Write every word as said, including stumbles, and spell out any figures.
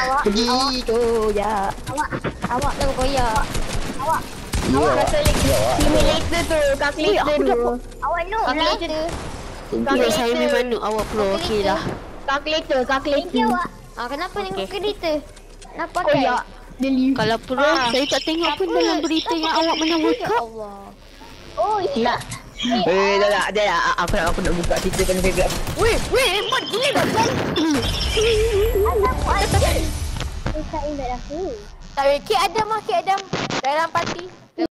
Awak, Pergi awak, koyak. awak, awak tu koyak. Awak, Ya, awak awak. rasa lagi. Ya, awak. Simulator tu, calculator tu. Awak no lah. Calculator. Ya, saya memang noob. Awak pro. Okey lah. Calculator, Thank calculator. you awak. Ah, kenapa tengok kereta? Nak pakai? Koyak. Deli. Kalau pro, saya tak tengok pun dalam berita yang awak menang World Ya Cup. Allah. Oh, iya. Eh, dah tak, dah tak. Aku nak aku nak buka cerita kan ke. Weh, weh, hebat gila dah. Adam, Adam. Eh, tak ingat aku. Tak weh, Kek Adam lah, Kek Adam. Dalam parti.